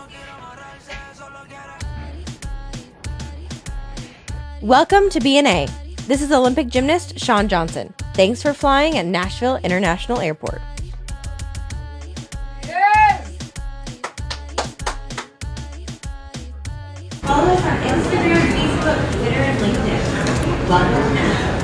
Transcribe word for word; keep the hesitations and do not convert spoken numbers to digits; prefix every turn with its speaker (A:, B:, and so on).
A: Welcome to B N A. This is Olympic gymnast Shawn Johnson. Thanks for flying at Nashville International Airport.
B: Yes!
A: Follow us on Instagram, Facebook, Twitter, and LinkedIn. Welcome.